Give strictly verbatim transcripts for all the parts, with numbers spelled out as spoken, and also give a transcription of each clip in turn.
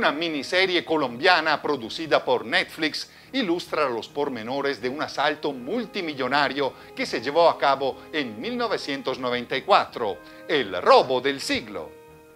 Una miniserie colombiana producida por Netflix ilustra los pormenores de un asalto multimillonario que se llevó a cabo en mil novecientos noventa y cuatro, el robo del siglo.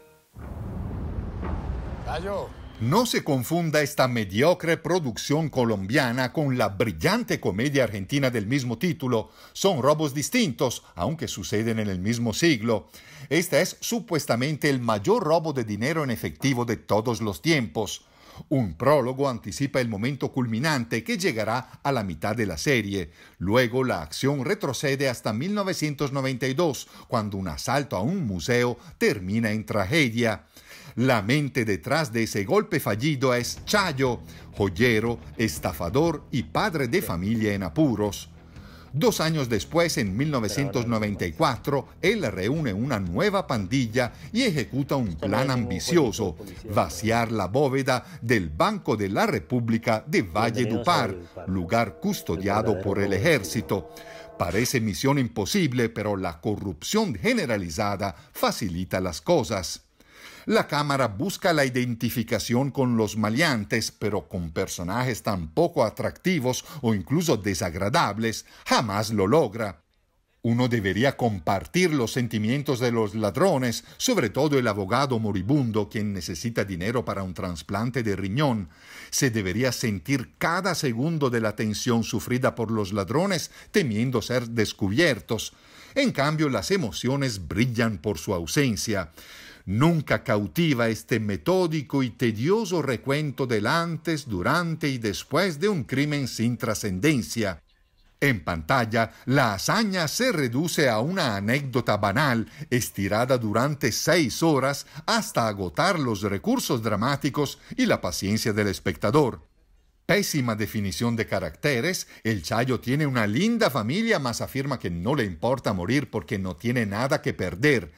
Gallo. No se confunda esta mediocre producción colombiana con la brillante comedia argentina del mismo título. Son robos distintos, aunque suceden en el mismo siglo. Este es supuestamente el mayor robo de dinero en efectivo de todos los tiempos. Un prólogo anticipa el momento culminante que llegará a la mitad de la serie. Luego la acción retrocede hasta mil novecientos noventa y dos, cuando un asalto a un museo termina en tragedia. La mente detrás de ese golpe fallido es Chayo, joyero, estafador y padre de familia en apuros. Dos años después, en mil novecientos noventa y cuatro, él reúne una nueva pandilla y ejecuta un plan ambicioso: vaciar la bóveda del Banco de la República de Valledupar, lugar custodiado por el ejército. Parece misión imposible, pero la corrupción generalizada facilita las cosas. La cámara busca la identificación con los maleantes, pero con personajes tan poco atractivos o incluso desagradables, jamás lo logra. Uno debería compartir los sentimientos de los ladrones, sobre todo el abogado moribundo, quien necesita dinero para un trasplante de riñón. Se debería sentir cada segundo de la tensión sufrida por los ladrones, temiendo ser descubiertos. En cambio, las emociones brillan por su ausencia. Nunca cautiva este metódico y tedioso recuento del antes, durante y después de un crimen sin trascendencia. En pantalla, la hazaña se reduce a una anécdota banal, estirada durante seis horas hasta agotar los recursos dramáticos y la paciencia del espectador. Pésima definición de caracteres, el Chayo tiene una linda familia, mas afirma que no le importa morir porque no tiene nada que perder.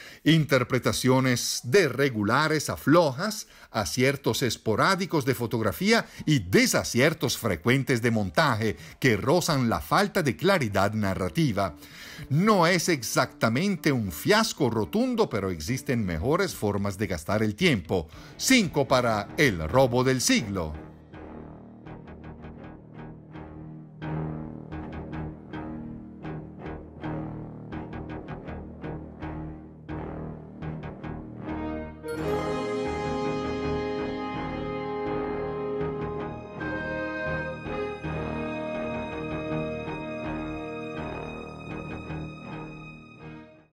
Interpretaciones de regulares a flojas, aciertos esporádicos de fotografía y desaciertos frecuentes de montaje que rozan la falta de claridad narrativa. No es exactamente un fiasco rotundo, pero existen mejores formas de gastar el tiempo. Cinco para El robo del siglo.